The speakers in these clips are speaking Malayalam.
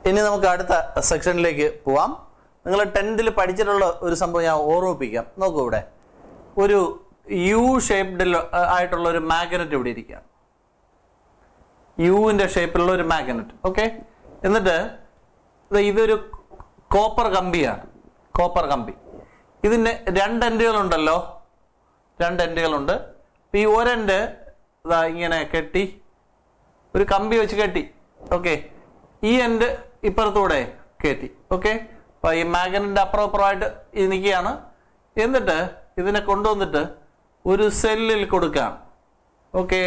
ഇനി നമുക്ക് അടുത്ത സെക്ഷനിലേക്ക് പോവാം. നിങ്ങൾ 10th പഠിച്ചിട്ടുള്ള ഒരു സംഭവം ഞാൻ ഓർമ്മിപ്പിക്കാം. നോക്കൂ, ഇവിടെ ഒരു യു ഷേപ്ഡ് ആയിട്ടുള്ള ഒരു മാഗ്നറ്റ് ഇവിടെ ഇരിക്കുകയാണ്. യുവിൻ്റെ ഷേപ്പിലുള്ള ഒരു മാഗ്നറ്റ്. ഓക്കെ, എന്നിട്ട് ഇതൊരു കോപ്പർ കമ്പിയാണ്. കോപ്പർ കമ്പി. ഇതിന് 2 എൻഡുകളുണ്ടല്ലോ, 2 എൻഡുകളുണ്ട്. ഈ ഒരെൻഡ് ഇങ്ങനെ കെട്ടി, ഒരു കമ്പി വെച്ച് കെട്ടി. ഓക്കെ, ഈ എൻഡ് ഇപ്പുറത്തൂടെ കയറ്റി. ഓക്കെ, അപ്പോൾ ഈ മാഗ്നറ്റിൻ്റെ അപ്പുറമായിട്ട് ഇത് നിൽക്കുകയാണ്. എന്നിട്ട് ഇതിനെ കൊണ്ടുവന്നിട്ട് ഒരു സെല്ലിൽ കൊടുക്കുകയാണ്. ഓക്കെ,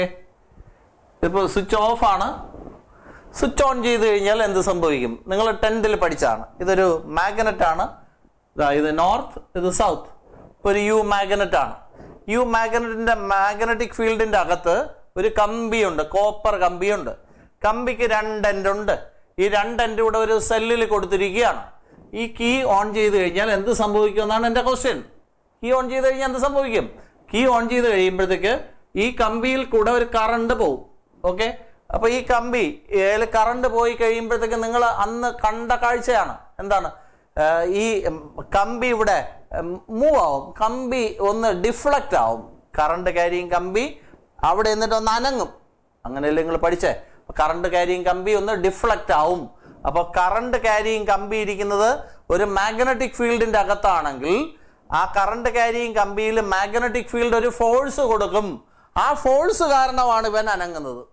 ഇപ്പോൾ സ്വിച്ച് ഓഫ് ആണ്. സ്വിച്ച് ഓൺ ചെയ്ത് കഴിഞ്ഞാൽ എന്ത് സംഭവിക്കും? നിങ്ങൾ 10th പഠിച്ചാണ്. ഇതൊരു മാഗ്നറ്റ് ആണ്. ഇത് നോർത്ത്, ഇത് സൗത്ത്. ഒരു യു മാഗ്നറ്റ് ആണ്. യു മാഗ്നറ്റിന്റെ മാഗ്നറ്റിക് ഫീൽഡിന്റെ അകത്ത് ഒരു കമ്പിയുണ്ട്, കോപ്പർ കമ്പിയുണ്ട്. കമ്പിക്ക് 2 എൻഡ് ഉണ്ട്. ഈ 2 എൻഡ് ഇവിടെ ഒരു സെല്ലിൽ കൊടുത്തിരിക്കുകയാണ്. ഈ കീ ഓൺ ചെയ്ത് കഴിഞ്ഞാൽ എന്ത് സംഭവിക്കും എന്നാണ് എൻ്റെ ക്വസ്റ്റ്യൻ. കീ ഓൺ ചെയ്ത് കഴിഞ്ഞാൽ എന്ത് സംഭവിക്കും? കീ ഓൺ ചെയ്ത് കഴിയുമ്പോഴത്തേക്ക് ഈ കമ്പിയിൽ കൂടെ ഒരു കറണ്ട് പോകും. ഓക്കെ, അപ്പൊ ഈ കമ്പി കറണ്ട് പോയി കഴിയുമ്പോഴത്തേക്ക് നിങ്ങൾ അന്ന് കണ്ട കാഴ്ചയാണ്. എന്താണ്? ഈ കമ്പി ഇവിടെ മൂവ് ആവും, കമ്പി ഒന്ന് ഡിഫ്ലക്റ്റ് ആവും. കറണ്ട് ക്യാരിയിങ് കമ്പി അവിടെ എന്നിട്ട് ഒന്ന് അനങ്ങും. അങ്ങനെയല്ലേ നിങ്ങൾ പഠിച്ചേ? കറണ്ട് ക്യാരിയിങ് കമ്പി ഒന്ന് ഡിഫ്ലക്റ്റ് ആവും. അപ്പോൾ കറണ്ട് ക്യാരിയിങ് കമ്പി ഇരിക്കുന്നത് ഒരു മാഗ്നറ്റിക് ഫീൽഡിന്റെ അകത്താണെങ്കിൽ ആ കറണ്ട് ക്യാരിയിങ് കമ്പിയിൽ മാഗ്നറ്റിക് ഫീൽഡ് ഒരു ഫോഴ്സ് കൊടുക്കും. ആ ഫോഴ്സ് കാരണമാണ് ഇവൻ അനങ്ങുന്നത്.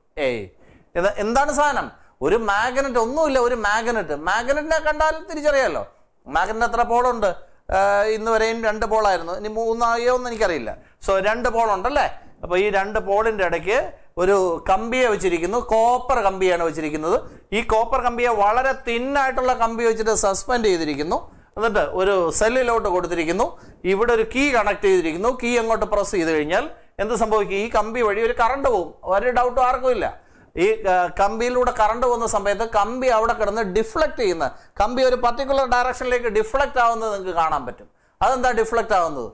എന്താണ് സാധനം? ഒരു മാഗ്നറ്റ്. ഒന്നുമില്ല, ഒരു മാഗ്നറ്റിനെ കണ്ടാൽ തിരിച്ചറിയാമല്ലോ. മാഗ്നറ്റ് എത്ര പോളുണ്ട്? ഇന്ന് വരെയും 2 പോളായിരുന്നു. ഇനി 3 ആയോ എന്ന് എനിക്കറിയില്ല. സോ 2 പോളുണ്ടല്ലേ. അപ്പോൾ ഈ 2 പോളിന്റെ ഇടയ്ക്ക് ഒരു കമ്പിയെ വെച്ചിരിക്കുന്നു. കോപ്പർ കമ്പിയാണ് വെച്ചിരിക്കുന്നത്. ഈ കോപ്പർ കമ്പിയെ വളരെ തിന്നായിട്ടുള്ള കമ്പി വെച്ചിട്ട് സസ്പെൻഡ് ചെയ്തിരിക്കുന്നു. എന്നിട്ട് ഒരു സെല്ലിലോട്ട് കൊടുത്തിരിക്കുന്നു. ഇവിടെ ഒരു കീ കണക്ട് ചെയ്തിരിക്കുന്നു. കീ അങ്ങോട്ട് പ്രസ് ചെയ്ത് കഴിഞ്ഞാൽ എന്ത് സംഭവിക്കും? ഈ കമ്പി വഴി ഒരു കറണ്ട് പോകും. ഒരു ഡൗട്ടും ആർക്കും ഇല്ല. ഈ കമ്പിയിലൂടെ കറണ്ട് പോകുന്ന സമയത്ത് കമ്പി അവിടെ കിടന്ന് ഡിഫ്ലക്ട് ചെയ്യുന്ന, കമ്പി ഒരു പർട്ടിക്കുലർ ഡയറക്ഷനിലേക്ക് ഡിഫ്ലക്ട് ആവുന്നത് നിങ്ങൾക്ക് കാണാൻ പറ്റും. അതെന്താ ഡിഫ്ലക്ട് ആവുന്നത്?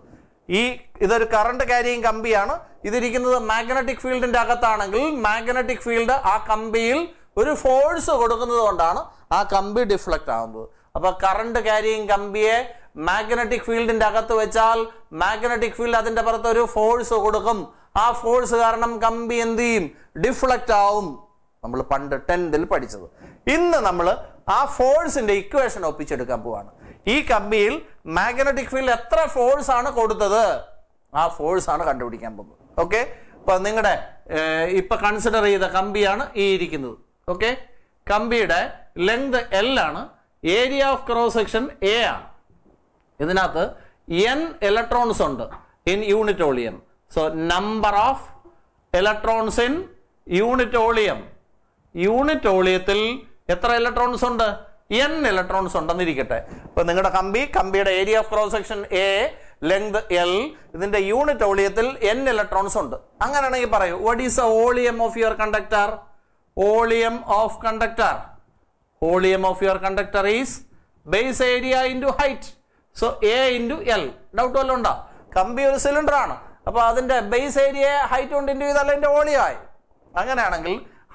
ഇതൊരു കറണ്ട് ക്യാരിയിങ് കമ്പിയാണ്. ഇതിരിക്കുന്നത് മാഗ്നറ്റിക് ഫീൽഡിന്റെ അകത്താണെങ്കിൽ മാഗ്നറ്റിക് ഫീൽഡ് ആ കമ്പിയിൽ ഒരു ഫോഴ്സ് കൊടുക്കുന്നത് കൊണ്ടാണ് ആ കമ്പി ഡിഫ്ലക്ട് ആവുന്നത്. അപ്പൊ കറണ്ട് ക്യാരിയിങ് കമ്പിയെ മാഗ്നറ്റിക് ഫീൽഡിന്റെ അകത്ത് വെച്ചാൽ മാഗ്നറ്റിക് ഫീൽഡ് അതിന്റെ പുറത്ത് ഒരു ഫോഴ്സ് കൊടുക്കും. ആ ഫോഴ്സ് കാരണം കമ്പി എന്ത് ചെയ്യും? ഡിഫ്ലക്റ്റ് ആവും. നമ്മൾ പണ്ട് 10th പഠിച്ചത്. ഇന്ന് നമ്മൾ ആ ഫോഴ്സിന്റെ ഇക്വേഷൻ ഒപ്പിച്ചെടുക്കാൻ പോവാണ്. ഈ കമ്പിയിൽ മാഗ്നറ്റിക് ഫീൽഡ് എത്ര ഫോഴ്സ് ആണ് കൊടുത്തത്, ആ ഫോഴ്സ് ആണ് കണ്ടുപിടിക്കാൻ പോകുന്നത്. ഓക്കെ, അപ്പൊ നിങ്ങളുടെ ഇപ്പൊ കൺസിഡർ ചെയ്ത കമ്പിയാണ് ഈ ഇരിക്കുന്നത്. ഓക്കെ, കമ്പിയുടെ ലെങ്ത് L ആണ്, area of cross section A ആണ്. ഇതിനകത്ത് N ഇലക്ട്രോൺസ് ഉണ്ട് in unit volume. So number of electrons in unit volume. Unit വോളിയത്തിൽ എത്ര ഇലക്ട്രോൺസ് ഉണ്ട്? N ഇലക്ട്രോൺസ് ഉണ്ടെന്നിരിക്കട്ടെ. അപ്പൊ നിങ്ങളുടെ കമ്പിയുടെ area of cross section A, length L, ഇതിന്റെ യൂണിറ്റ് വോളിയത്തിൽ N ഇലക്ട്രോൺസ് ഉണ്ട്. അങ്ങനെയാണെങ്കിൽ പറയൂ, what is the volume of your conductor? Volume of conductor. Volume of your conductor is base area into height. So A into L. Doubt വല്ലതും ഉണ്ടോ? കമ്പി ഒരു സിലിണ്ടർ ആണ്. അപ്പോൾ അതിന്റെ ബേസ് ഏരിയ ഹൈറ്റ് കൊണ്ട് ഇൻറ്റു ചെയ്താൽ അതിന്റെ വോളിയം ആയി. അങ്ങനെയാണെങ്കിൽ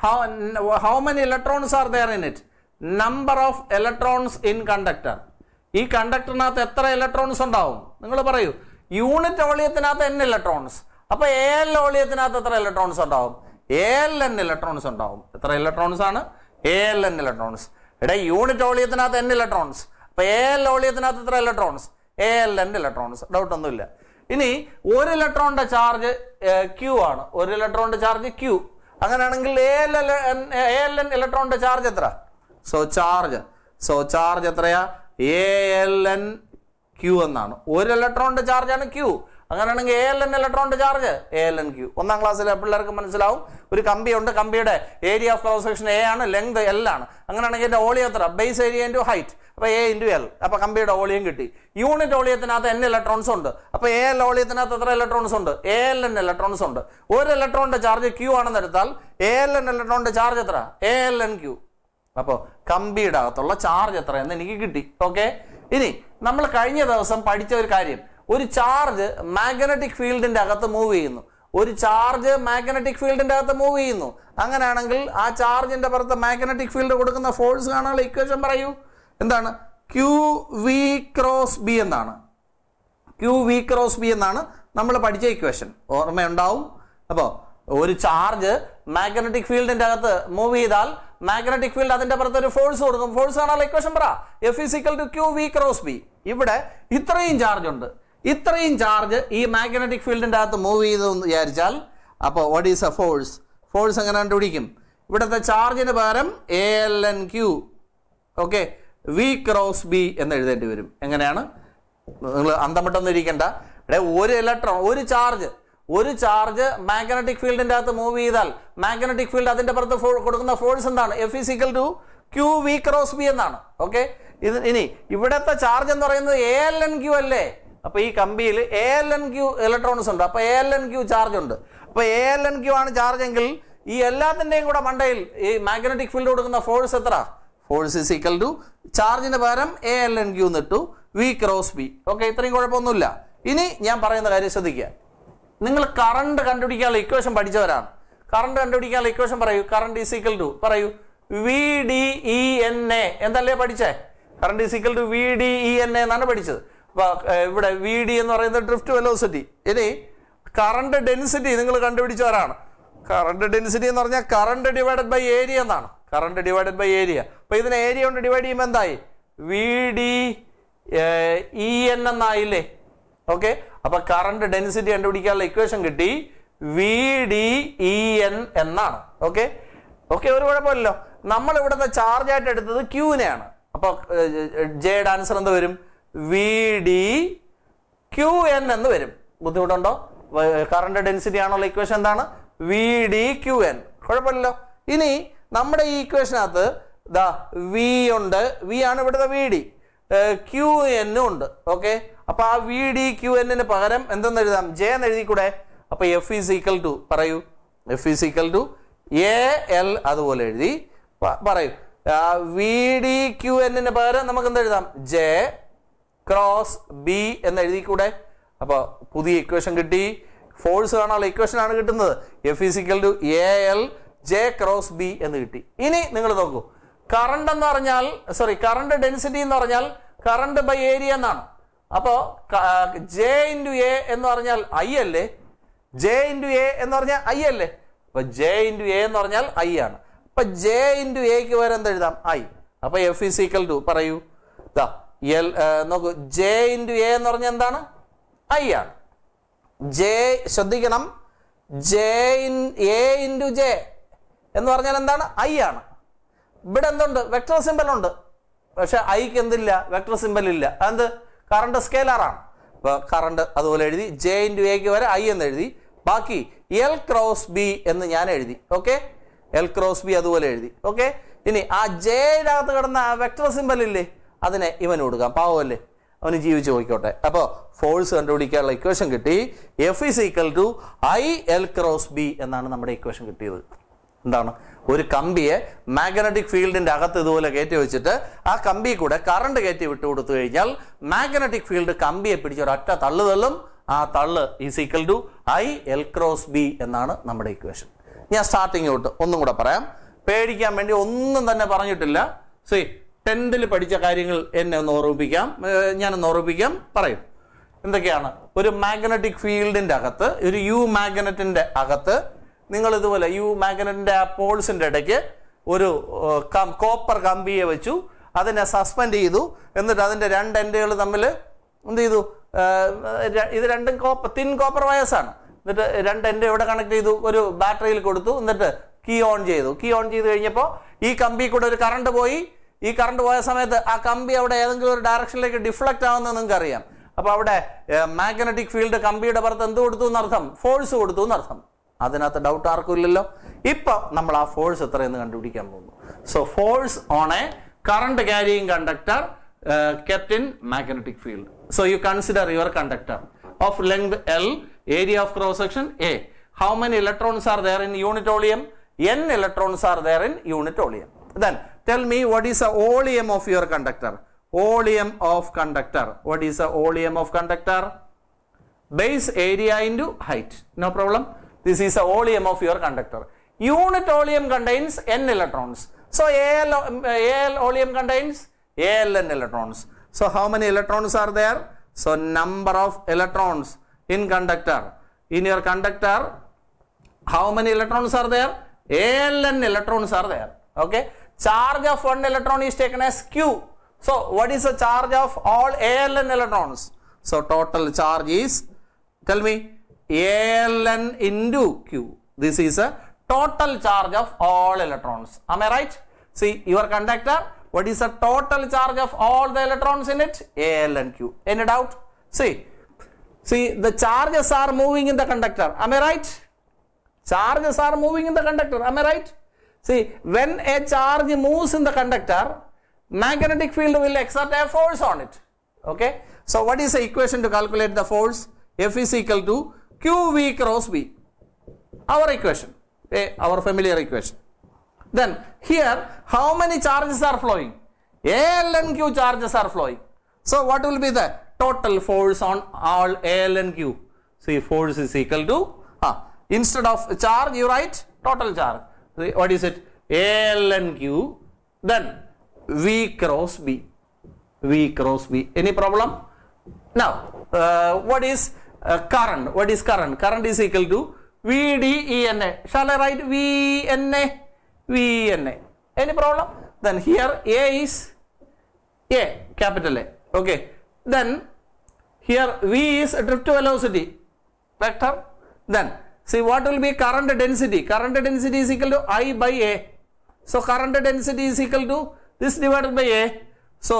how many electrons are there in it? Number of electrons in conductor. ഈ കണ്ടക്ടറിനകത്ത് എത്ര ഇലക്ട്രോൺസ് ഉണ്ടാവും? നിങ്ങൾ പറയൂ. യൂണിറ്റ് വോളിയത്തിനകത്ത് N ഇലക്ട്രോൺസ്. അപ്പോൾ AL വോളിയത്തിനകത്ത് എത്ര ഇലക്ട്രോൺസ് ഉണ്ടാവും? ALN ഇലക്ട്രോൺസ് ഉണ്ടാവും. എത്ര ഇലക്ട്രോൺസ് ആണ്? ALN electrons. ഇവിടെ യൂണിറ്റ് വോളിയത്തിനകത്ത് N ഇലക്ട്രോൺസ്. അപ്പൊ AL വോളിയത്തിനകത്ത് എത്ര ഇലക്ട്രോൺസ്? ALN electrons. ഡൗട്ട് ഒന്നുമില്ല. ഇനി ഒരു ഇലക്ട്രോണിന്റെ ചാർജ് Q ആണ്. ഒരു ഇലക്ട്രോണിന്റെ ചാർജ് Q. അങ്ങനെയാണെങ്കിൽ ALN ഇലക്ട്രോണിന്റെ ചാർജ് എത്ര? സോ ചാർജ് എത്രയാ? ALN Q എന്നാണ്. ഒരു ഇലക്ട്രോണിന്റെ ചാർജാണ് Q. അങ്ങനെയാണെങ്കിൽ ALN ഇലക്ട്രോണിന്റെ ചാർജ് ALN Q. 1ാം ക്ലാസ്സിലെ പിള്ളേർക്ക് മനസ്സിലാവും. ഒരു കമ്പിയുണ്ട്, കമ്പിയുടെ area of cross section A ആണ്, ലെങ്ത് L ആണ്. അങ്ങനെയാണെങ്കിൽ എന്റെ വോളിയം എത്ര? Base area into height. അപ്പൊ A ഇൻറ്റു L. അപ്പൊ കമ്പിയുടെ വോളിയം കിട്ടി. യൂണിറ്റ് വോളിയത്തിനകത്ത് N ഇലക്ട്രോൺസ് ഉണ്ട്. അപ്പൊ AL വോളിയത്തിനകത്ത് എത്ര ഇലക്ട്രോൺസ് ഉണ്ട്? ALN ഇലക്ട്രോൺസ് ഉണ്ട്. ഒരു ഇലക്ട്രോണിന്റെ ചാർജ് Q ആണെന്ന് എടുത്താൽ ALN ഇലക്ട്രോണിന്റെ ചാർജ് എത്ര? ALN Q. അപ്പോൾ കമ്പിയുടെ അകത്തുള്ള ചാർജ് എത്ര എന്ന് എനിക്ക് കിട്ടി. ഓക്കെ, ഇനി നമ്മൾ കഴിഞ്ഞ ദിവസം പഠിച്ച ഒരു കാര്യം, ഒരു ചാർജ് മാഗ്നറ്റിക് ഫീൽഡിന്റെ അകത്ത് മൂവ് ചെയ്യുന്നു. ഒരു ചാർജ് മാഗ്നറ്റിക് ഫീൽഡിന്റെ അകത്ത് മൂവ് ചെയ്യുന്നു. അങ്ങനെയാണെങ്കിൽ ആ ചാർജിന്റെ പുറത്ത് മാഗ്നറ്റിക് ഫീൽഡ് കൊടുക്കുന്ന ഫോഴ്സ് കാണാനുള്ള ഇക്വേഷൻ പറയൂ. എന്താണ്? ക്യൂ വി ക്രോസ് ബി എന്നാണ്. ക്യൂ വി ക്രോസ് ബി എന്നാണ് നമ്മൾ പഠിച്ച ഇക്വേഷൻ. ഓർമ്മയുണ്ടാവും. അപ്പോൾ ഒരു ചാർജ് മാഗ്നറ്റിക് ഫീൽഡിന്റെ അകത്ത് മൂവ് ചെയ്താൽ മാഗ്നറ്റിക് ഫീൽഡ് അതിന്റെ പുറത്ത് ഒരു ഫോഴ്സ് കൊടുക്കും. ഫോഴ്സ് കാണാനുള്ള ഇക്വേഷൻ പറ. F is equal to Q V cross B. ഇവിടെ ഇത്രയും ചാർജ് ഉണ്ട്. ഇത്രയും ചാർജ് ഈ മാഗ്നറ്റിക് ഫീൽഡിന്റെ അകത്ത് മൂവ് ചെയ്തു എന്ന് വിചാരിച്ചാൽ അപ്പോൾ what is a force? Force എങ്ങനെ കണ്ടുപിടിക്കും? ഇവിടുത്തെ ചാർജിന് പകരം ALNQ okay V cross B എന്ന് എഴുതേണ്ടി വരും. എങ്ങനെയാണ്? നിങ്ങൾ അന്തമിട്ടൊന്നും ഇരിക്കണ്ട. ഒരു ഇലക്ട്രോൺ, ഒരു ചാർജ് മാഗ്നറ്റിക് ഫീൽഡിന്റെ അകത്ത് മൂവ് ചെയ്താൽ മാഗ്നറ്റിക് ഫീൽഡ് അതിന്റെ പുറത്ത് കൊടുക്കുന്ന ഫോഴ്സ് എന്താണ്? F is equal to Q V cross B എന്നാണ്. ഓക്കെ, ഇത് ഇനി ഇവിടത്തെ ചാർജ് എന്ന് പറയുന്നത് ALNQ അല്ലേ? അപ്പൊ ഈ കമ്പിയിൽ ALNQ ഇലക്ട്രോൺസ് ഉണ്ട്. അപ്പൊ ALNQ ചാർജ് ഉണ്ട്. അപ്പൊ ALNQ ആണ് ചാർജ് എങ്കിൽ ഈ എല്ലാത്തിന്റെയും കൂടെ മണ്ടയിൽ ഈ മാഗ്നറ്റിക് ഫീൽഡ് കൊടുക്കുന്ന ഫോഴ്സ് എത്ര? ഫോഴ്സ് ഈസ് ഈക്വൽ ടു ചാർജിന് പകരം ALNQ എന്നിട്ടു വി ക്രോസ് ബി. ഓക്കെ, ഇത്രയും കുഴപ്പമൊന്നുമില്ല. ഇനി ഞാൻ പറയുന്ന കാര്യം ശ്രദ്ധിക്കുക. നിങ്ങൾ കറണ്ട് കണ്ടുപിടിക്കാനുള്ള ഇക്വേഷൻ പഠിച്ചവരാണ്. കറണ്ട് കണ്ടുപിടിക്കാനുള്ള ഇക്വേഷൻ പറയൂ. കറണ്ട് ഈസ് ഈക്വൽ ടു പറയൂ VDENA എന്തല്ലേ പഠിച്ചേ? Current is equal to VDENA എന്നാണ് പഠിച്ചത്. അപ്പൊ ഇവിടെ VD എന്ന് പറയുന്നത് ഡ്രിഫ്റ്റ് വെലോസിറ്റി. ഇനി കറണ്ട് ഡെൻസിറ്റി നിങ്ങൾ കണ്ടുപിടിച്ചവരാണ്. കറണ്ട് ഡെൻസിറ്റി എന്ന് പറഞ്ഞാൽ കറണ്ട് ഡിവൈഡഡ് ബൈ ഏരിയ എന്നാണ്. Current divided by area. അപ്പൊ ഇതിനെ ഏരിയ കൊണ്ട് ഡിവൈഡ് ചെയ്യുമ്പോൾ എന്തായി? VDEN എന്നായില്ലേ? ഓക്കെ, അപ്പൊ കറണ്ട് ഡെൻസിറ്റി കണ്ടുപിടിക്കാനുള്ള ഇക്വേഷൻ കിട്ടി VDEN എന്നാണ്. ഓക്കെ ഓക്കെ, ഒരു കുഴപ്പമില്ലല്ലോ. നമ്മൾ ഇവിടുത്തെ ചാർജ് ആയിട്ട് എടുത്തത് ക്യൂവിനെയാണ്. അപ്പൊ ജെയുടെ ആൻസർ എന്ത് വരും? VDQN എന്ന് വരും. ബുദ്ധിമുട്ടുണ്ടോ? കറണ്ട് ഡെൻസിറ്റി ആണുള്ള ഇക്വേഷൻ എന്താണ്? VDQN. കുഴപ്പമില്ലല്ലോ. ഇനി നമ്മുടെ ഈ ഇക്വേഷനകത്ത് വി ഉണ്ട്. വി ആണ് ഇവിടുത്തെ VD. QN ഉണ്ട്. ഓക്കെ, അപ്പൊ ആ VDQN പകരം എന്തെന്ന് എഴുതാം? J എന്ന് എഴുതിക്കൂടെ? അപ്പൊ എഫ് ഈസ് ഈക്വൽ ടു പറയൂ. F is equal to AL അതുപോലെ എഴുതി പറയൂ. VDQN പകരം നമുക്ക് എന്ത് എഴുതാം? J ക്രോസ് ബി എന്ന് എഴുതിക്കൂടെ? അപ്പൊ പുതിയ ഇക്വേഷൻ കിട്ടി. ഫോഴ്സ് കാണാനുള്ള ഇക്വേഷൻ ആണ് കിട്ടുന്നത്. F is equal to AL J cross B എന്ന് കിട്ടി. ഇനി നിങ്ങൾ നോക്കൂ. കറണ്ട് എന്ന് പറഞ്ഞാൽ കറണ്ട് ഡെൻസിറ്റി എന്ന് പറഞ്ഞാൽ കറണ്ട് ബൈ ഏരിയ എന്നാണ്. അപ്പോ J ഇൻറ്റു A എന്ന് പറഞ്ഞാൽ I അല്ലേ? J ഇൻറ്റു A എന്ന് പറഞ്ഞാൽ I അല്ലേ? അപ്പൊ J ഇൻറ്റു A എന്ന് പറഞ്ഞാൽ I ആണ്. അപ്പൊ J ഇൻറ്റു എക്ക് വരെ എന്ത് എഴുതാം? I. അപ്പൊ എഫ് ഈസ് ഈക്വൽ ടു പറയൂ. നോക്കൂ, J ഇൻറ്റു A എന്ന് പറഞ്ഞാൽ എന്താണ്? I ആണ്. J ശ്രദ്ധിക്കണം. A ഇൻറ്റു J എന്ന് പറഞ്ഞാൽ എന്താണ്? I ആണ്. ഇവിടെ എന്തുണ്ട്? വെക്ടർ സിമ്പൽ ഉണ്ട്. പക്ഷെ ഐക്ക് എന്തില്ല? വെക്ടർ സിമ്പൽ ഇല്ല. എന്ത്? കറണ്ട് സ്കേലാർ ആണ്. അപ്പൊ കറണ്ട് അതുപോലെ എഴുതി. J ഇൻറ്റു എക്ക് വരെ I എന്ന് എഴുതി. ബാക്കി L ക്രോസ് ബി എന്ന് ഞാൻ എഴുതി. ഓക്കെ, L ക്രോസ് ബി അതുപോലെ എഴുതി. ഓക്കെ, ഇനി ആ Jയുടെ അകത്ത് കിടന്ന ആ വെക്ടർ സിമ്പൽ ഇല്ലേ, അതിനെ ഇവന് കൊടുക്കാം. പാവമല്ലേ, അവന് ജീവിച്ചു പോയിക്കോട്ടെ. അപ്പോൾ ഫോഴ്സ് കണ്ടുപിടിക്കാനുള്ള ഇക്വേഷൻ കിട്ടി. F is equal to IL cross B എന്നാണ് നമ്മുടെ ഇക്വേഷൻ കിട്ടിയത്. എന്താണ്? ഒരു കമ്പിയെ മാഗ്നറ്റിക് ഫീൽഡിന്റെ അകത്ത് ഇതുപോലെ കയറ്റി വെച്ചിട്ട് ആ കമ്പി കൂടെ കറണ്ട് കയറ്റി വിട്ടു കൊടുത്തു കഴിഞ്ഞാൽ മാഗ്നറ്റിക് ഫീൽഡ് കമ്പിയെ പിടിച്ച് ഒരൊറ്റ തള്ളു തള്ളും. ആ തള്ള് is equal to IL cross B എന്നാണ് നമ്മുടെ ഇക്വേഷൻ. ഞാൻ സ്റ്റാർട്ടിങ് തൊട്ട് ഒന്നും കൂടെ പറയാം. പേടിക്കാൻ വേണ്ടി ഒന്നും തന്നെ പറഞ്ഞിട്ടില്ല. 10th പഠിച്ച കാര്യങ്ങൾ എന്നെ ഒന്ന് ഓർമ്മിപ്പിക്കാം. ഞാനൊന്ന് ഓർമ്മിപ്പിക്കാം. പറയും എന്തൊക്കെയാണ്? ഒരു മാഗ്നറ്റിക് ഫീൽഡിന്റെ അകത്ത്, ഒരു യു മാഗ്നറ്റിന്റെ അകത്ത് നിങ്ങൾ ഇതുപോലെ യു മാഗ്നറ്റിന്റെ ആ പോൾസിന്റെ ഇടയ്ക്ക് ഒരു കോപ്പർ കമ്പിയെ വെച്ചു. അതിനെ സസ്പെൻഡ് ചെയ്തു. എന്നിട്ട് അതിന്റെ രണ്ട് എൻഡുകൾ തമ്മിൽ എന്ത് ചെയ്തു? ഇത് രണ്ടും തിൻ കോപ്പർ വയേഴ്സാണ്. എന്നിട്ട് രണ്ട് എൻഡ് എവിടെ കണക്ട് ചെയ്തു? ഒരു ബാറ്ററിയിൽ കൊടുത്തു. എന്നിട്ട് കീ ഓൺ ചെയ്തു. കീ ഓൺ ചെയ്ത് കഴിഞ്ഞപ്പോൾ ഈ കമ്പി കൂടെ ഒരു കറണ്ട് പോയി. ഈ കറണ്ട് പോയ സമയത്ത് ആ കമ്പി അവിടെ ഏതെങ്കിലും ഒരു ഡയറക്ഷനിലേക്ക് ഡിഫ്ലക്റ്റ് ആവുന്നത് നിങ്ങൾക്ക് അറിയാം. അപ്പൊ അവിടെ മാഗ്നറ്റിക് ഫീൽഡ് കമ്പിയുടെ പുറത്ത് എന്ത് കൊടുത്തു എന്നർത്ഥം? ഫോഴ്സ് കൊടുത്തു എന്നർത്ഥം. അതിനകത്ത് ഡൗട്ട് ആർക്കും ഇല്ലല്ലോ. ഇപ്പൊ നമ്മൾ ആ ഫോഴ്സ് എത്രയെന്ന് കണ്ടുപിടിക്കാൻ പോകുന്നു. So force on a current carrying conductor kept in magnetic field. So you consider your conductor of length L, area of cross section A. How many electrons are there in unit volume? N electrons are there in unit volume. Then tell me what is the volume of your conductor? Volume of conductor. What is the volume of conductor? Base area into height. No problem. This is the oleum of your conductor. Unit oleum contains n electrons. So Al oleum contains Aln electrons. So how many electrons are there? So number of electrons in conductor. In your conductor, how many electrons are there? Aln electrons are there. Okay. Charge of one electron is taken as Q. So what is the charge of all Aln electrons? So total charge is, tell me, Aln into Q. This is a total charge of all electrons. Am I right? See your conductor, what is the total charge of all the electrons in it? Aln Q. Any doubt? See, the charges are moving in the conductor. Am I right? Charges are moving in the conductor. Am I right? See, when a charge moves in the conductor, magnetic field will exert a force on it. Okay. So what is the equation to calculate the force? F is equal to QV cross B. Our equation, our familiar equation. Then here, how many charges are flowing? Aln Q charges are flowing. So what will be the total force on all Aln Q? See, force is equal to, instead of charge, you write total charge. See, what is it? Aln Q, then V cross B. V cross B. Any problem? Now, what is current? What is current? Current is equal to VDENA. Shall I write VNA? VNA. Any problem? Then here A is A, capital A. Okay. Then here V is drift velocity vector. Then see what will be current density? Current density is equal to I by A. So current density is equal to this divided by A. So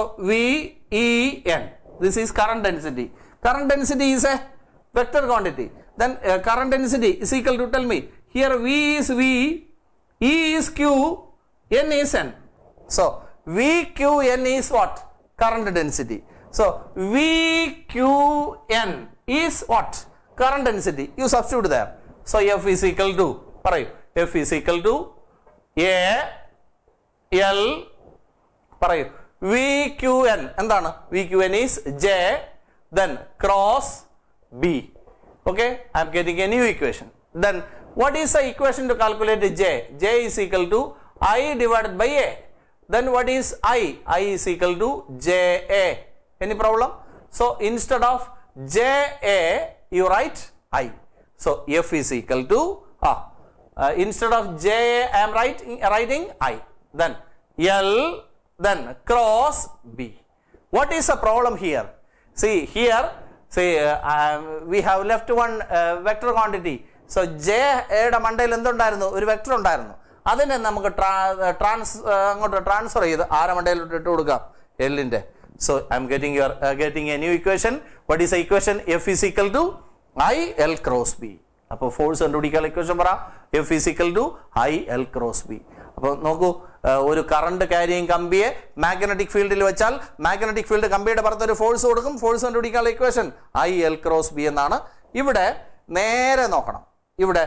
VEN. This is current density. Current density is a vector quantity. Then current density is equal to, tell me, here V is V, E is Q, N is N. So VQN is what? Current density. So VQN is what? Current density. You substitute there. So F is equal to, F is equal to A L VQN. എന്താണ്? VQN is J, then cross B. Okay, I am getting a new equation. Then what is the equation to calculate J? J is equal to I divided by A. Then what is I? I is equal to JA. Any problem? So instead of JA, you write I. So F is equal to, instead of JA, I am writing I. Then L, then cross B. What is the problem here? See here, we have left one vector quantity. So J യുടെ മണ്ടയിൽ എന്തുണ്ടായിരുന്നു? ഒരു വെക്ടർ ഉണ്ടായിരുന്നു. അതിനെ നമുക്ക് അങ്ങോട്ട് ട്രാൻസ്ഫർ ചെയ്ത് ആരെ മണ്ടയിലോട്ട് ഇട്ട് കൊടുക്കാം? എല്ലിന്റെ. So I am getting a new equation. What is the equation? F is equal to I L cross B. അപ്പോൾ ഫോഴ്സ് കണ്ടുപിടിക്കാൻ ഇക്വേഷൻ പറ. F is equal to I L cross B. അപ്പോൾ നോക്കൂ, ഒരു കറണ്ട് ക്യാരിയിങ് കമ്പിയെ മാഗ്നറ്റിക് ഫീൽഡിൽ വെച്ചാൽ മാഗ്നറ്റിക് ഫീൽഡ് കമ്പിയുടെ പുറത്ത് ഒരു ഫോഴ്സ് കൊടുക്കും. ഫോഴ്സ് കണ്ടുപിടിക്കാനുള്ള equation I L cross B എന്നാണ്. ഇവിടെ നേരെ നോക്കണം. ഇവിടെ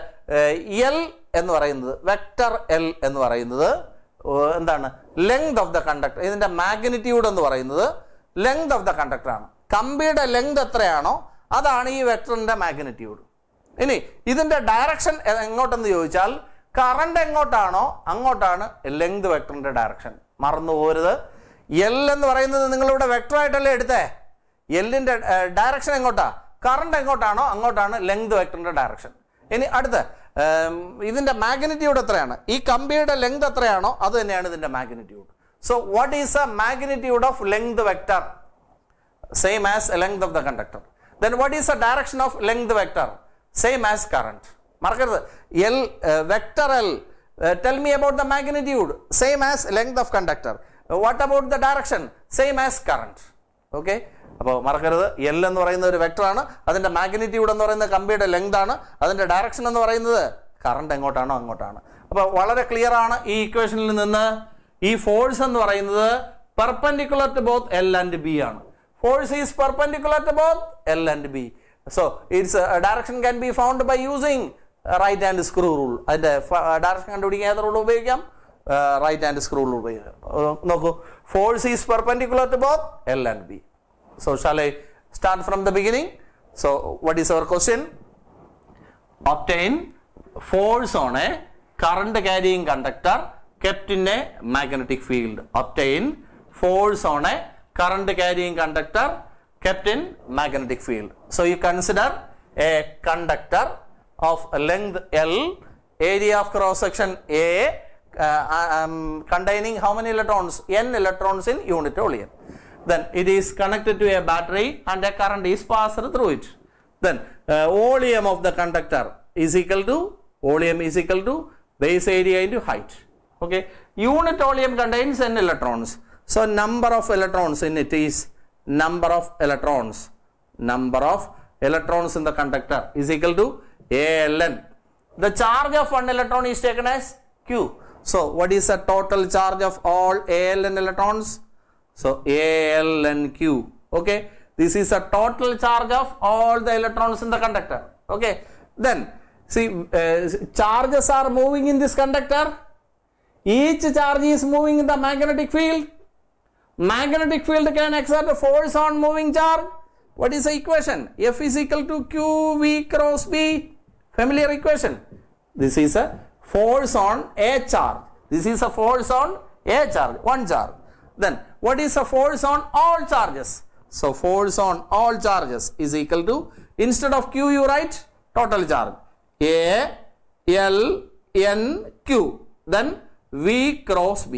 എൽ എന്ന് പറയുന്നത്, വെക്ടർ എൽ എന്ന് പറയുന്നത് എന്താണ്? Length of the conductor. ഇതിന്റെ മാഗ്നിറ്റ്യൂഡ് എന്ന് പറയുന്നത് ലെങ്ത് ഓഫ് ദ കണ്ടക്ടർ ആണ്. കമ്പിയുടെ ലെങ്ത് എത്രയാണോ അതാണ് ഈ വെക്ടറിന്റെ മാഗ്നിറ്റ്യൂഡ്. ഇനി ഇതിന്റെ ഡയറക്ഷൻ എങ്ങോട്ടെന്ന് ചോദിച്ചാൽ കറണ്ട് എങ്ങോട്ടാണോ അങ്ങോട്ടാണ് ലെങ്ത് വെക്ടറിന്റെ ഡയറക്ഷൻ. മറന്നു പോരുത്. എൽ എന്ന് പറയുന്നത് നിങ്ങളിവിടെ വെക്ടർ ആയിട്ടല്ലേ എടുത്തേ. എല്ലിന്റെ ഡയറക്ഷൻ എങ്ങോട്ടാ? കറണ്ട് എങ്ങോട്ടാണോ അങ്ങോട്ടാണ് ലെങ്ത് വെക്ടറിന്റെ ഡയറക്ഷൻ. ഇനി അടുത്ത ഇതിന്റെ മാഗ്നിറ്റ്യൂഡ് എത്രയാണ്? ഈ കമ്പിയുടെ ലെങ്ത് എത്രയാണോ അത് തന്നെയാണ് ഇതിന്റെ magnitude. So what is a magnitude of length vector? Same as length of the conductor. Then what is the direction of length vector? Same as current. മറക്കരുത്. L vector L. Tell me about the magnitude. Same as length of conductor. What about the direction? Same as current. Okay, അപ്പോൾ മറക്കരുത്. എൽ എന്ന് പറയുന്ന ഒരു വെക്ടറാണ്. അതിന്റെ മാഗ്നിറ്റ്യൂഡ് എന്ന് പറയുന്നത് കമ്പിയുടെ ലെങ്ത് ആണ്. അതിന്റെ ഡയറക്ഷൻ എന്ന് പറയുന്നത് കറണ്ട് എങ്ങോട്ടാണോ അങ്ങോട്ടാണ്. അപ്പോൾ വളരെ ക്ലിയർ ആണ് ഈ ഇക്വേഷനിൽ നിന്ന്. ഈ ഫോഴ്സ് എന്ന് പറയുന്നത് perpendicular to both L and B ആണ്. Force is perpendicular to both L and B. So its direction can be found by using right hand screw rule. അതിന്റെ ഡയറക്ഷൻ കണ്ടുപിടിക്കാൻ ഏത് റൂൾ ഉപയോഗിക്കാം? റൈറ്റ് ഹാൻഡ് സ്ക്രൂ റൂൾ ഉപയോഗിക്കാം. നോക്കൂ, force is perpendicular to both L and B. So shall I start from the beginning? So what is our question? Obtain force on a current carrying conductor kept in a magnetic field. Obtain force on a current carrying conductor kept in magnetic field. So you consider a conductor of length L, area of cross section A, containing how many electrons? N electrons in unit volume. Then it is connected to a battery and a current is passed through it. Then volume of the conductor is equal to base area into height. Okay, unit volume contains n electrons. So number of electrons in it is number of electrons in the conductor is equal to ALN. The charge of one electron is taken as Q. So what is the total charge of all ALN electrons? So ALNQ. Okay, this is a total charge of all the electrons in the conductor. Okay, then see, charges are moving in this conductor. Each charge is moving in the magnetic field. Magnetic field can exert a force on moving charge. What is the equation? F is equal to QV cross B. Familiar equation. This is a force on a charge. This is a force on a charge, one charge. Then what is the force on all charges? So force on all charges is equal to, instead of Q you write total charge, A, L, N, Q. Then V cross B.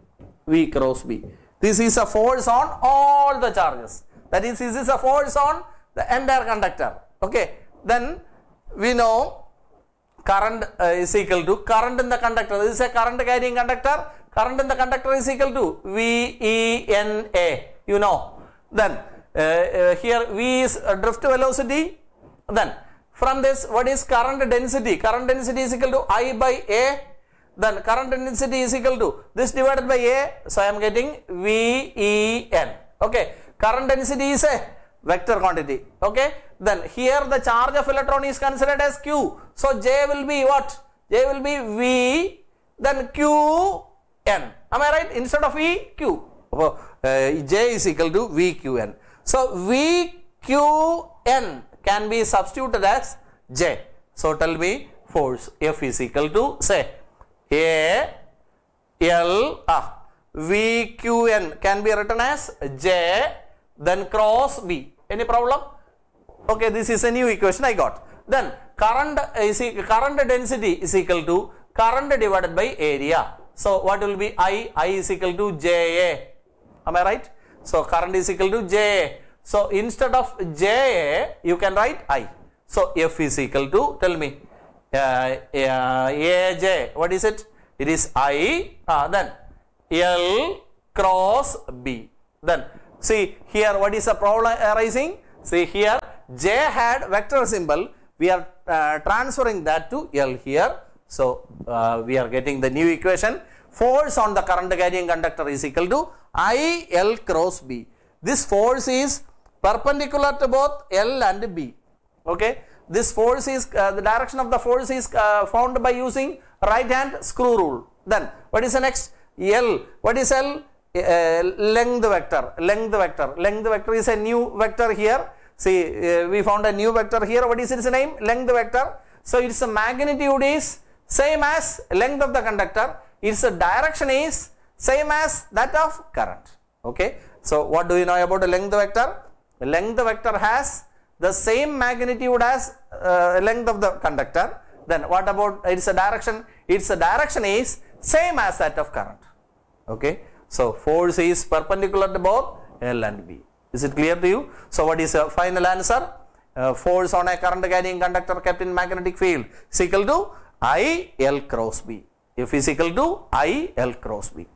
This is a force on all the charges. That is, this is a force on the entire conductor. Okay. Then we know current is equal to current in the conductor. This is a current carrying conductor. Current in the conductor is equal to VENA. You know. Then here V is drift velocity. Then from this, what is current density? Current density is equal to I by A. Then current density is equal to this divided by A. So I am getting VEN. Okay. Current density is a vector quantity. Okay. Then here the charge of electron is considered as Q. So J will be what? J will be V, then Q, N. Am I right? Instead of V, Q. J is equal to V, Q, N. So V, Q, N can be substituted as J. So tell me force. F is equal to, say, A, L, V, Q, N can be written as J, then cross B. Any problem? Okay, this is a new equation I got. Then current density is equal to current divided by area. So what will be I? I is equal to JA. Am I right? So current is equal to JA. So instead of JA, you can write I. So F is equal to, tell me, AJ. What is it? It is I. Then L cross B. Then see here, what is the problem arising? See here, J had vector symbol. We are transferring that to L here. So we are getting the new equation. Force on the current carrying conductor is equal to I L cross B. This force is perpendicular to both L and B. Okay. This force is, the direction of the force is found by using right hand screw rule. Then what is the next? L. What is L? Length vector. Length vector is a new vector here. See, we found a new vector here. What is its name? Length vector. So its magnitude is same as length of the conductor. Its direction is same as that of current. Okay. So what do you know about the length vector? The length vector has the same magnitude as length of the conductor. Then what about its direction? Its direction is same as that of current. Okay. So force is perpendicular to both L and B. Is it clear to you? So what is the final answer? Force on a current carrying conductor kept in magnetic field is equal to I L cross B. F is equal to I L cross B.